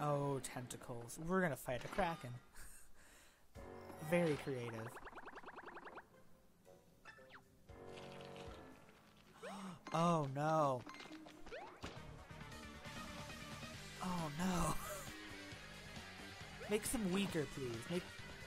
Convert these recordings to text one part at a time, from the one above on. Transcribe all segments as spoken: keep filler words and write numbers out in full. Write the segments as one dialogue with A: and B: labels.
A: Oh, tentacles. We're gonna fight a kraken. Very creative. Oh no. Oh no. Make them weaker, please. Make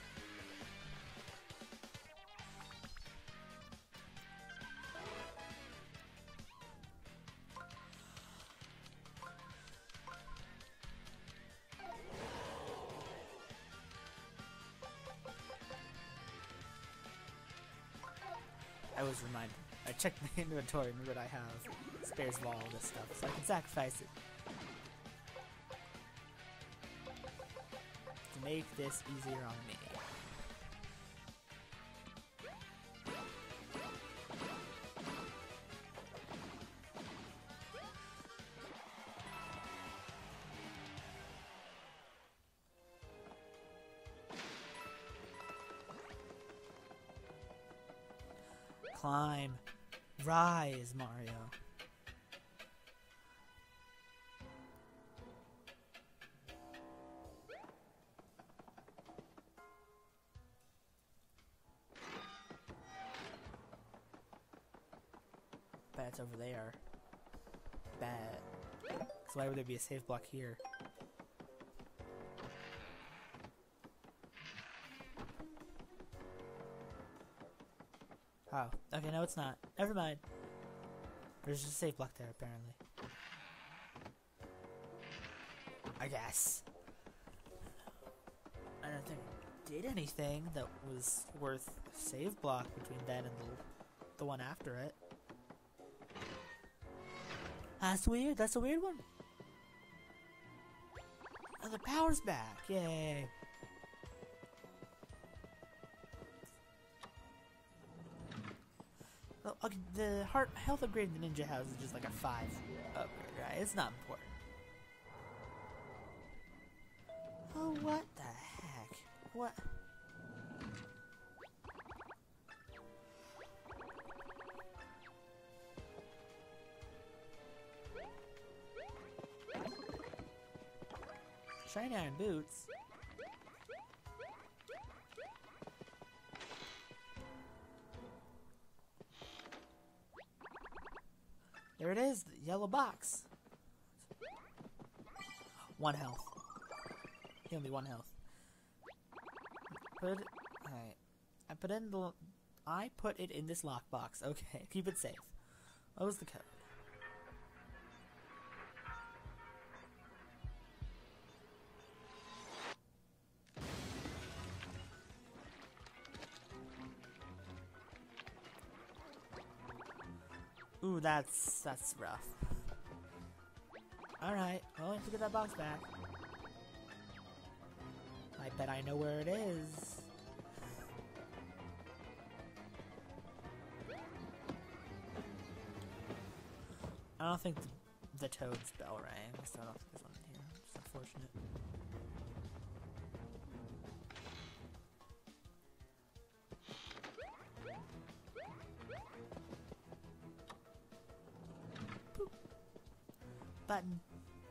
A: I was reminded. I checked my inventory and what I have. Spares of all this stuff, so I can sacrifice it. To make this easier on me. Climb. Rise, Mario. Bet it's over there. Bet. So why would there be a save block here? Oh, okay, no it's not. Never mind. There's just a safe block there, apparently. I guess. I don't think it did anything that was worth a save block between that and the, the one after it. That's weird, that's a weird one. Oh, the power's back, yay. Okay, the heart health upgrade in the ninja house is just like a five upgrade, right? It's not important. Oh, what the heck? What? Shiny iron boots. There it is, the yellow box. One health. He only one health. Put it, alright. I put in the I put it in this lockbox. Okay, keep it safe. What was the code? Ooh, that's that's rough. Alright, well, I have to get that box back. I bet I know where it is. I don't think the, the Toad's bell rang, so I don't think there's one in here. It's unfortunate. Boop. Button.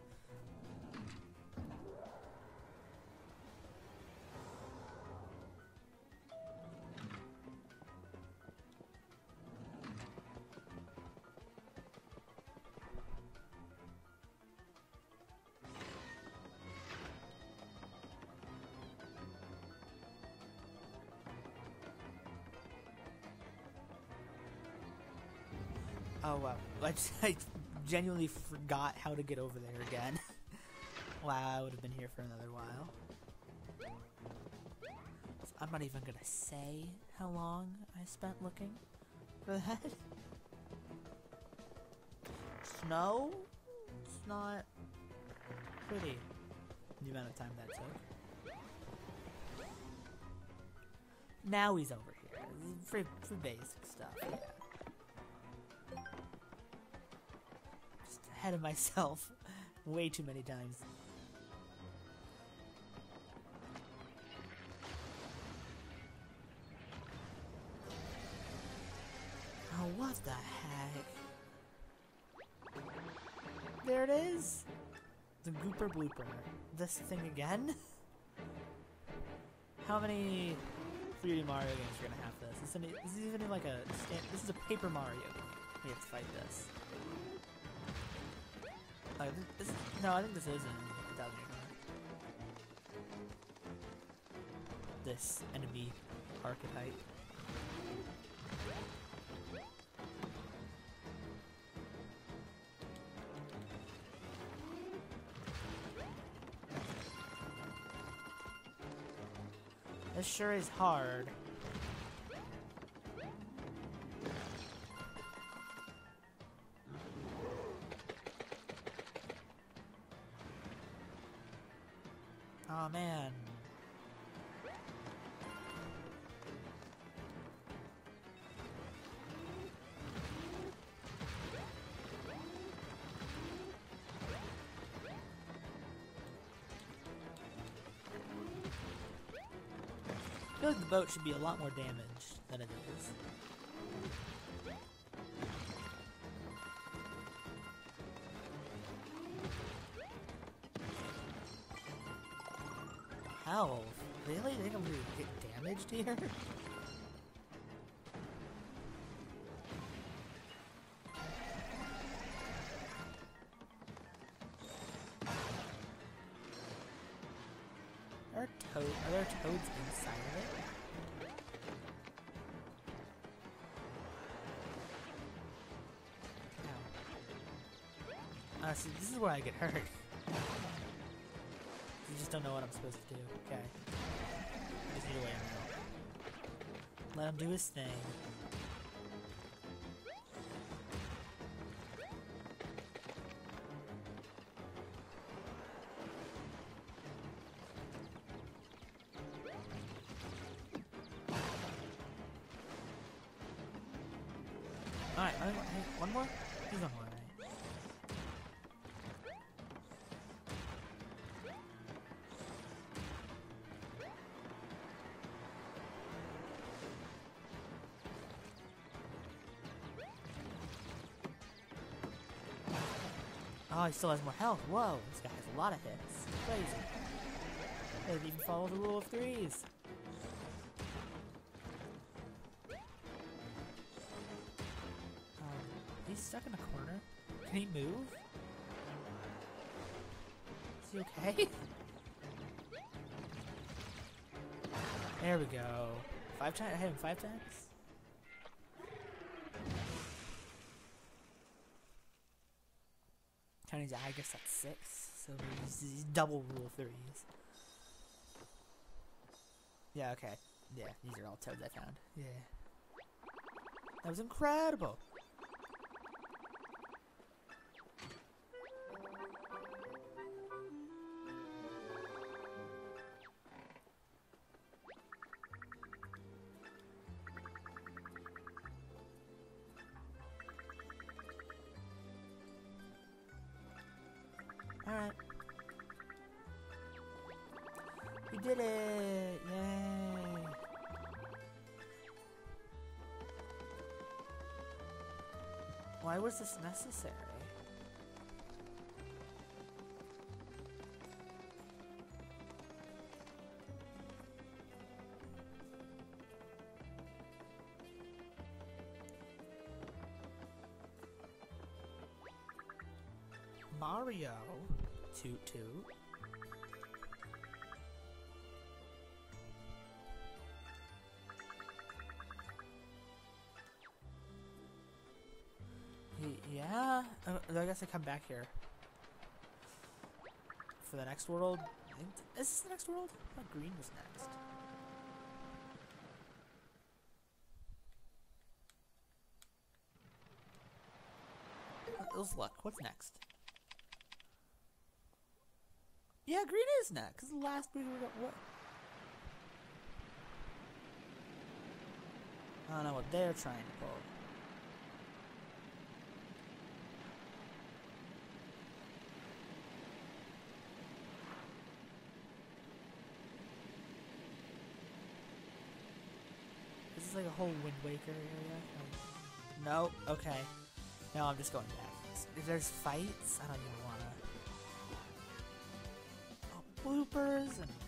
A: Oh wow, I, just, I genuinely forgot how to get over there again. Wow, I would have been here for another while. So I'm not even gonna say how long I spent looking for that. Snow? It's not pretty, the amount of time that took. Now he's over here. For, for basic stuff, yeah. Ahead of myself way too many times. Oh, what the heck? There it is. The Gooper Blooper. This thing again? How many three D Mario games are gonna have this? This is, any, this is even like a this is a Paper Mario game. We have to fight this. Like this, no, I think this is in two thousand eight. This enemy archetype. This sure is hard. Oh man. I feel like the boat should be a lot more damaged than it is. Health? Really? They don't really get damaged here? Are, toad are there toads inside of it? Ow. Uh, see, this is where I get hurt. You just don't know what I'm supposed to do. Okay. I just need to wait him out. Let him do his thing. Alright, one more? He's on one, right? Oh, he still has more health. Whoa, this guy has a lot of hits. It's crazy. He doesn't even follow the rule of threes. Um, he's stuck in a corner. Can he move? Is he okay? There we go. Five times? I hit him five times? Counting, I guess that's six. So he's, he's double rule threes. Yeah, okay. Yeah, these are all toads I found. Yeah. That was incredible! Alright. We did it! Yay! Why was this necessary? Mario Toot Toot. Yeah, uh, I guess I come back here for the next world. I think is this the next world? I thought green was next. Let's look. What's next? Yeah, green is next. Cause the last we were what? I don't know what they're trying to pull. This is like a whole Wind Waker area. Um, no, okay. No, I'm just going back. If there's fights, I don't even wanna. bloopers and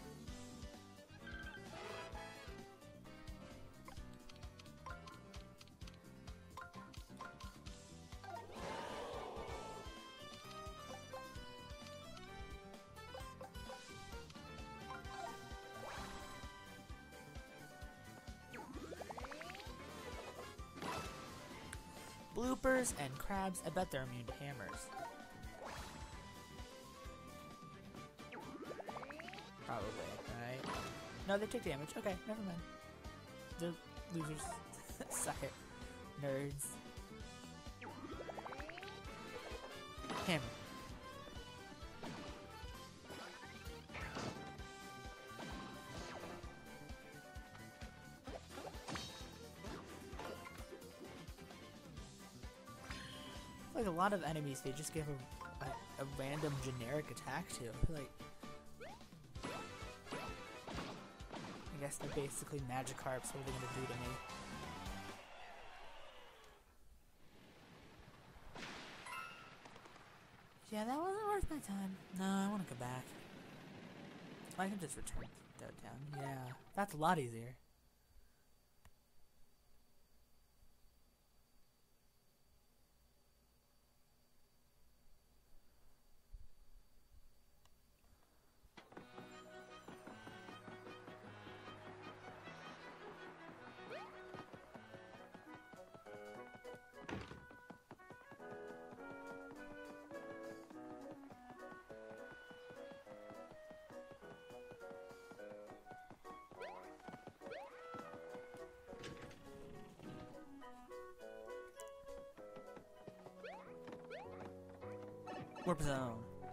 A: bloopers and crabs. I bet they're immune to hammers. Probably, right? No, they take damage. Okay, never mind. They're losers. Suck it. Nerds. Hammer. Like a lot of enemies, they just give a, a, a random generic attack to. Like, I guess they're basically Magikarps. What are they gonna do to me? Yeah, that wasn't worth my time. No, I want to go back. I can just return to Town. Yeah, that's a lot easier. Warp zone.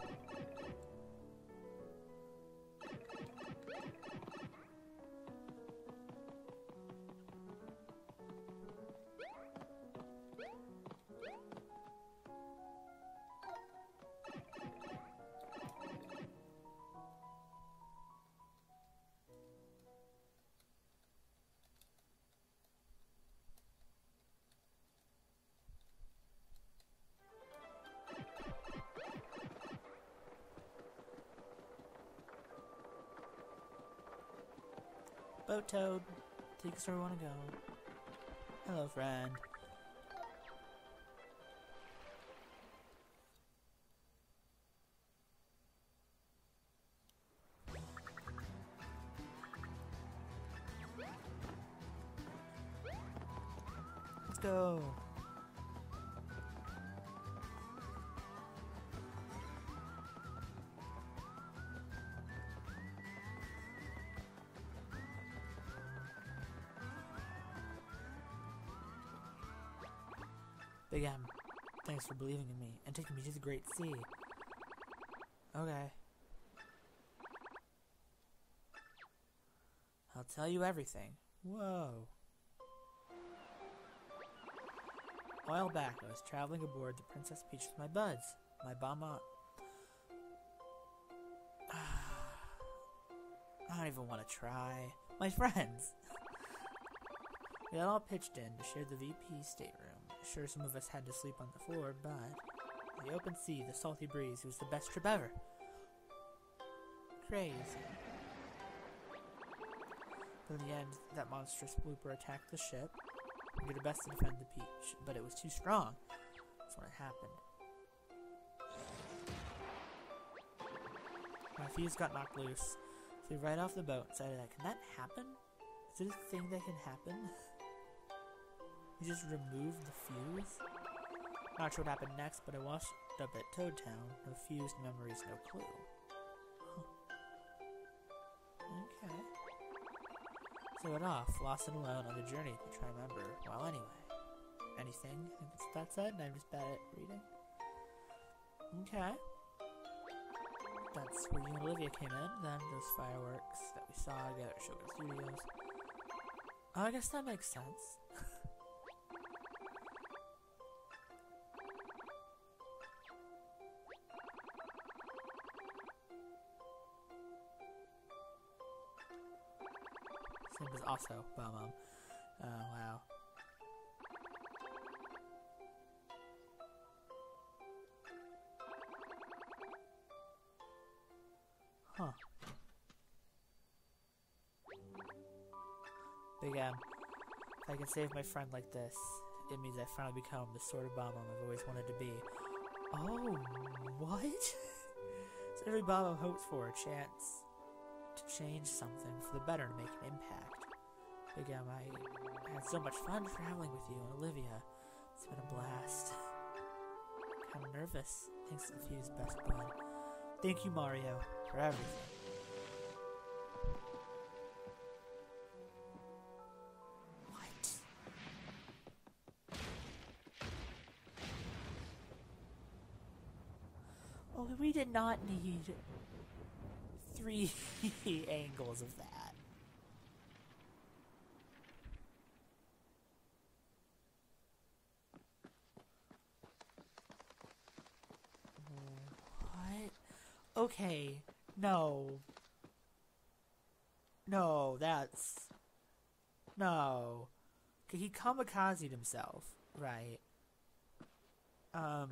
A: Boat Toad, take us where we want to go. Hello, friend. Let's go. Big M, thanks for believing in me and taking me to the Great Sea. Okay. I'll tell you everything. Whoa. A while back, I was traveling aboard the Princess Peach with my buds, my Bama. I don't even want to try. My friends. We had all pitched in to share the V P stateroom. Sure, some of us had to sleep on the floor, but the open sea, the salty breeze, it was the best trip ever. Crazy. But in the end, that monstrous blooper attacked the ship. We did our best to defend the Peach, but it was too strong. That's when it happened. My fuse got knocked loose. Flew right off the boat and decided, can that happen? Is it a thing that can happen? You just removed the fuse? Not sure what happened next, but I washed up at Toad Town. No fuse, memories, no clue. Huh. Okay. So I went off, lost and alone on the journey to try and remember. Well, anyway. Anything? I think that's, that's it, and I'm just bad at reading. Okay. That's where you and Olivia came in. Then those fireworks that we saw together at Shogun Studios. Oh, I guess that makes sense. Same as also Bomb Bomb. Oh, wow. Huh. Big M. If I can save my friend like this, it means I finally become the sort of Bomb-Bomb I've always wanted to be. Oh, what? So every Bomb-Bomb hopes for a chance to change something for the better, to make an impact. Big M, I had so much fun traveling with you and Olivia. It's been a blast. I'm nervous, thanks to the Fuse Best Bud. Thank you, Mario, for everything. What? Oh, we did not need three angles of that. Okay, no. No, that's... No. Okay, he kamikazed himself, right? Um...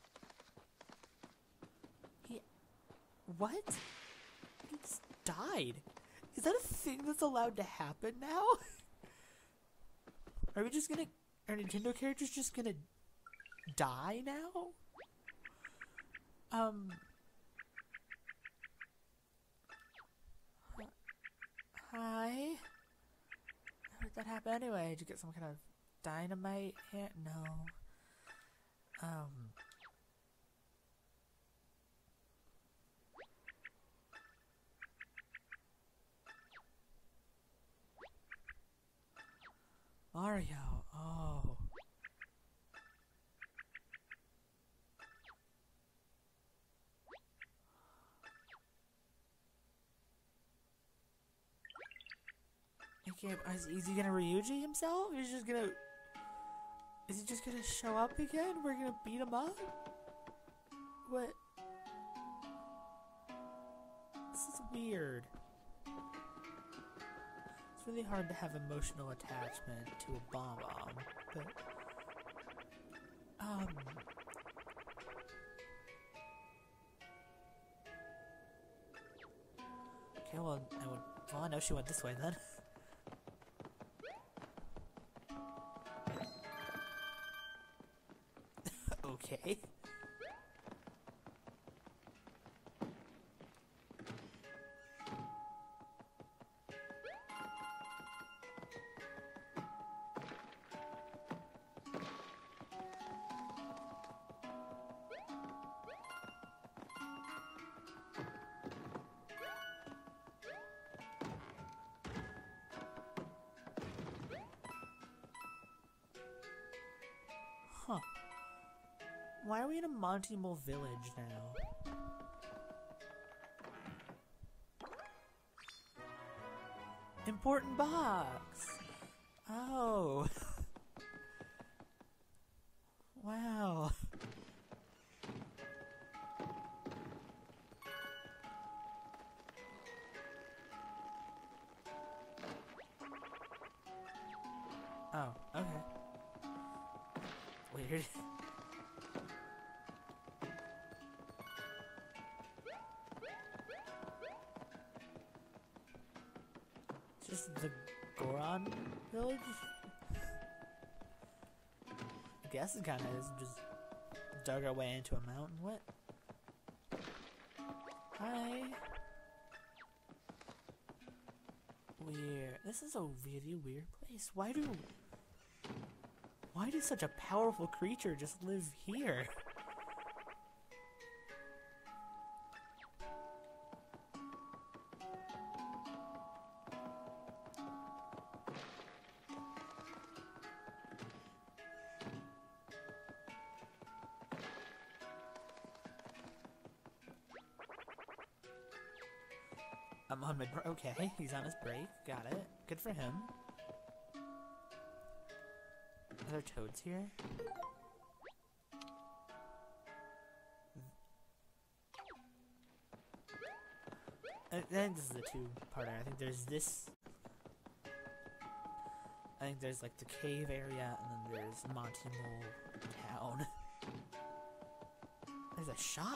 A: He... What? He just died. Is that a thing that's allowed to happen now? Are we just gonna... Are Nintendo characters just gonna die now? Um... Hi. How did that happen anyway? Did you get some kind of dynamite here? No. Um. Mario. Oh. Okay, is, is he gonna Ryuji himself? He's just gonna... Is he just gonna show up again? We're gonna beat him up? What? This is weird. It's really hard to have emotional attachment to a Bomb-Bomb, but... Um... Okay, well, I would... Well, I know she went this way then. Okay. Huh. Why are we in a Monty Mole village now? Important box! Oh. Wow. Oh, okay. Weird. Just the Goron village? I guess it kinda is. Just dug our way into a mountain. What? Hi. Weird. This is a really weird place. Why do... Why does such a powerful creature just live here? I'm on my break. Okay, he's on his break. Got it. Good for him. Are there toads here? I think this is a two-parter. I think there's this. I think there's like the cave area, and then there's Monty Mole Town. There's a shop?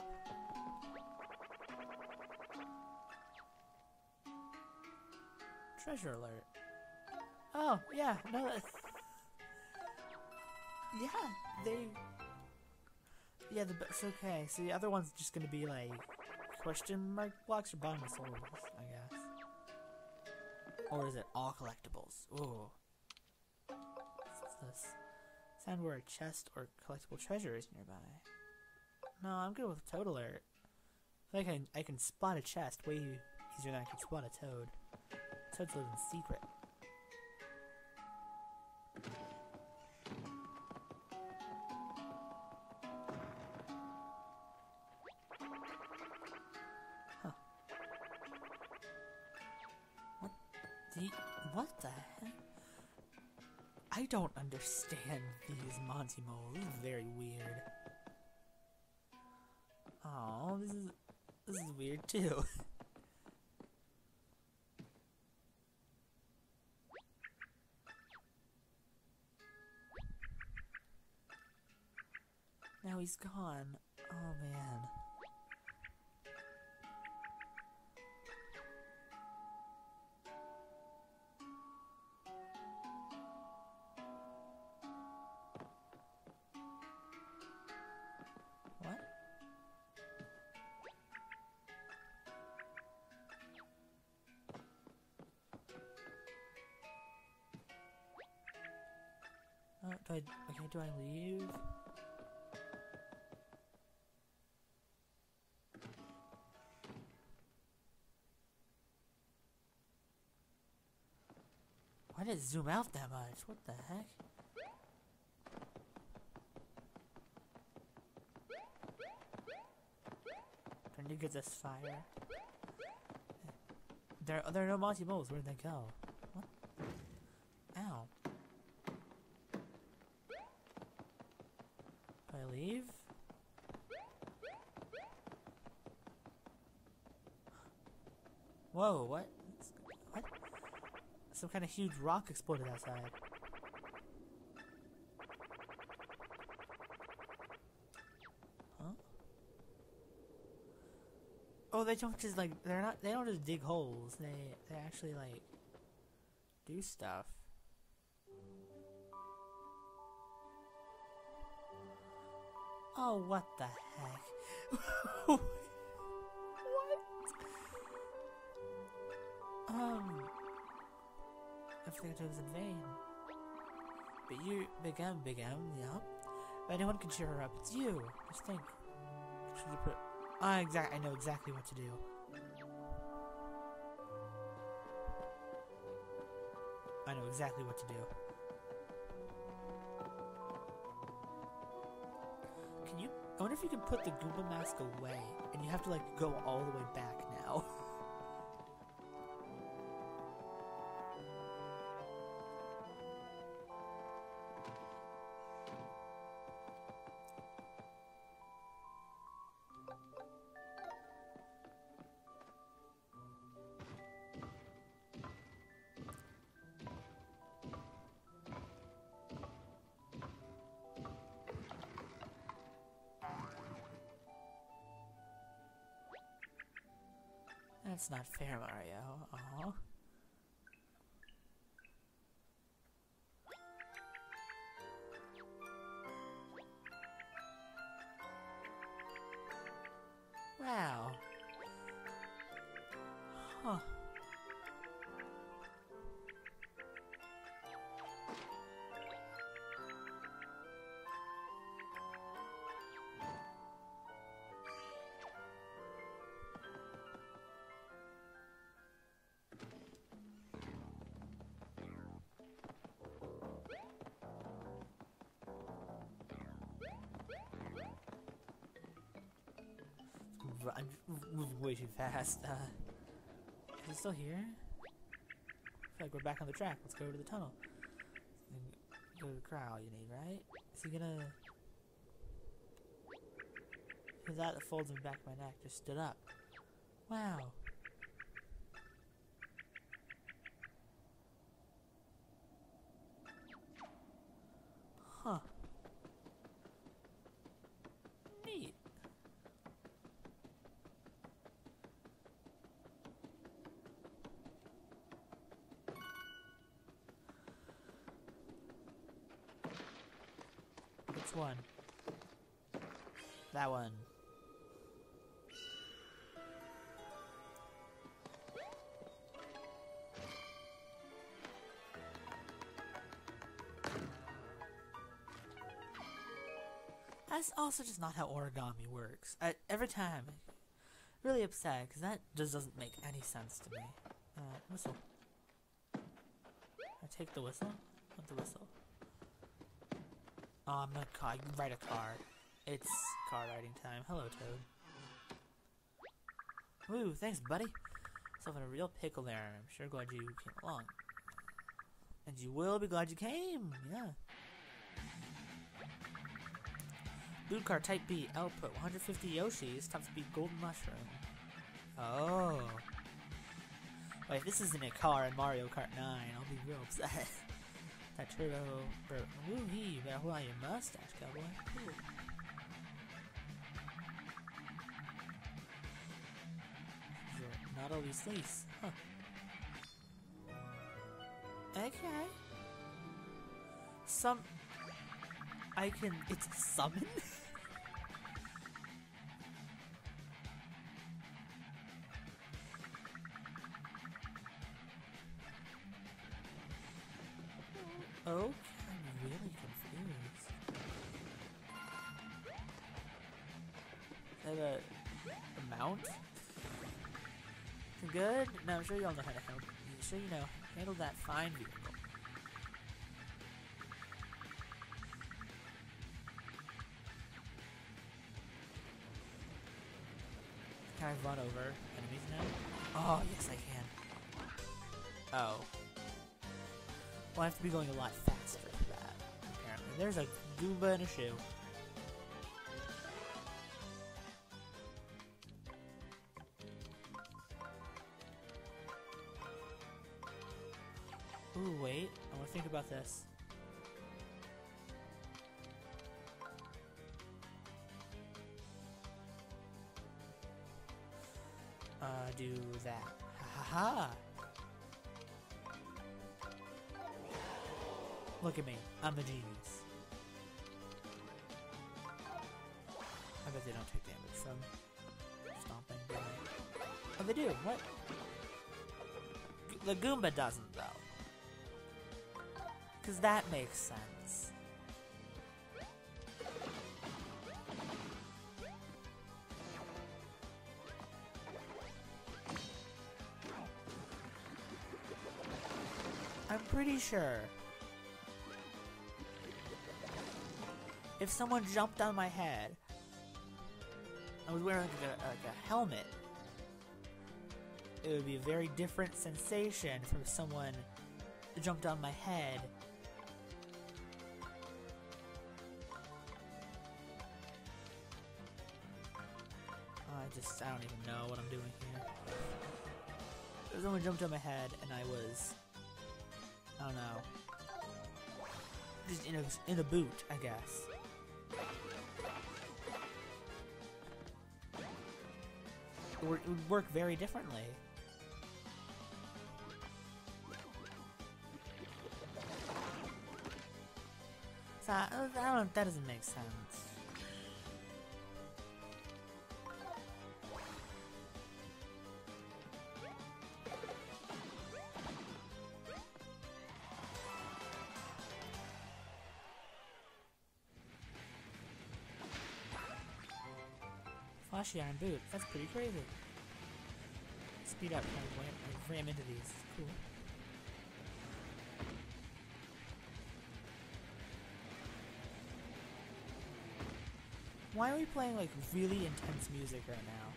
A: Treasure alert. Oh, yeah, no, that... Yeah, they... Yeah, the it's okay. So the other one's just gonna be like question mark blocks or bottom of souls, I guess. Or is it all collectibles? Ooh. What's this? Sound where a chest or collectible treasure is nearby. No, I'm good with Toad Alert. I feel like I can, I can spot a chest way easier than I can spot a toad. Toads live in secret. The, what the heck? I don't understand these Monty moles. This is very weird. Oh, this is this is weird too. Now he's gone. Oh man. What? Oh, do I, okay, do I leave? Why did it zoom out that much? What the heck? Trying to get this fire. There, there are no Monty moles. Where'd they go? What? Ow. Do I leave? Whoa, what? What? Some kind of huge rock exploded outside. Huh? Oh, they don't just like they're not they don't just dig holes. They they actually like do stuff. Oh, what the heck? What? Um Everything I did was in vain. But you, Big M, Big M, yeah. If anyone can cheer her up, it's you. Just think. Should you put? I exact. I know exactly what to do. I know exactly what to do. Can you? I wonder if you can put the Goomba mask away, and you have to like go all the way back now. That's not fair, Mario. Aww. Wow. Huh. I'm moving way too fast. Uh, is it still here? I feel like we're back on the track. Let's go to the tunnel. And go to the crowd you need, right? Is he gonna... Because that folds in the back of my neck just stood up. Wow. Huh. Neat. one? That one. That's also just not how origami works. I, every time, really upset because that just doesn't make any sense to me. Uh, whistle. I take the whistle. Want the whistle? Oh, I'm gonna car write a card. It's car writing time. Hello, Toad. Woo, thanks, buddy. Yourself in a real pickle there. I'm sure glad you came along. And you will be glad you came. Yeah. Boot car Type B, output one hundred fifty Yoshis, top speed golden mushroom. Oh. Wait, if this isn't a car in Mario Kart nine, I'll be real upset. That turbo, bro, woo-hee, that Hawaiian mustache, cowboy. Cool. Not always lease, huh. Okay. Some... I can... It's summon? Oh, I'm really confused. Is that a, a mount? Good? No, I'm sure you all know how to help. I'm sure you know. Handle that fine vehicle. Can I run over enemies now? Oh, yes I can. Oh. Well, I have to be going a lot faster for that, apparently. There's a Goomba in a shoe. Ooh, wait. I want to think about this. Uh, do that. Ha ha ha! Look at me. I'm a genius. I bet they don't take damage from stomping, do they? Oh, they do. What? G the Goomba doesn't, though. Because that makes sense. I'm pretty sure if someone jumped on my head, I was wearing like a, like a helmet, it would be a very different sensation from if someone jumped on my head. I just, I don't even know what I'm doing here. If someone jumped on my head and I was, I don't know, just in a, in a boot, I guess. It would, it would work very differently. So, I, I don't, that doesn't make sense. Flashy iron boot. That's pretty crazy. Speed up, kind of ram, ram into these. Cool. Why are we playing like really intense music right now?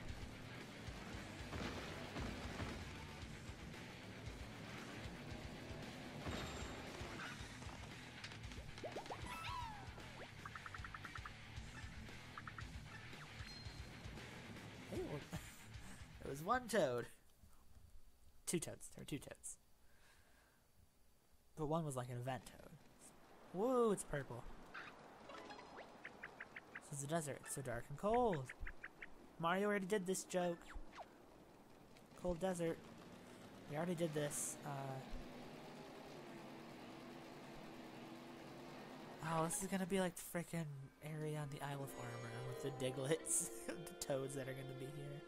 A: There was one toad. Two toads. There were two toads. But one was like an event toad. Woo, it's purple. This is the desert. It's so dark and cold. Mario already did this joke. Cold desert. We already did this. Uh, Oh, this is gonna be like the frickin' area on the Isle of Armor with the Diglets, the toads that are gonna be here.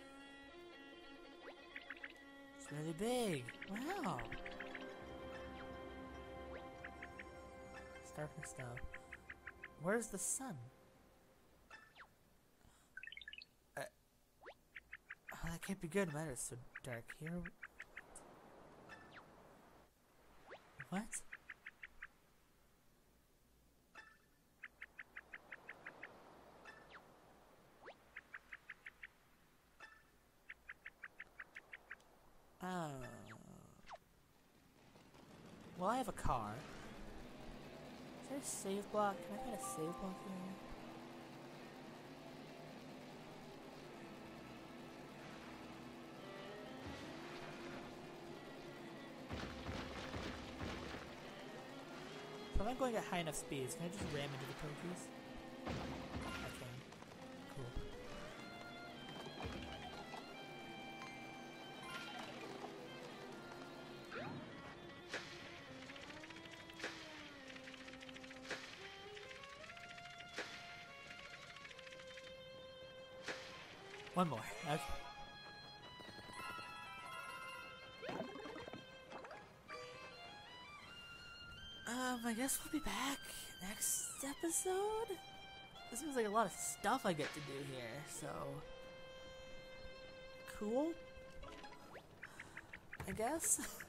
A: It's really big. Wow. Darkness now. Where's the sun? Uh, oh, that can't be good. Matter it's so dark here. What? Oh. Well, I have a car. Is there a save block? Can I find a save block here? So if I'm going at high enough speeds, can I just ram into the Pokies? I can. Cool. One more. Okay. Um, I guess we'll be back next episode? This seems like a lot of stuff I get to do here, so... Cool? I guess?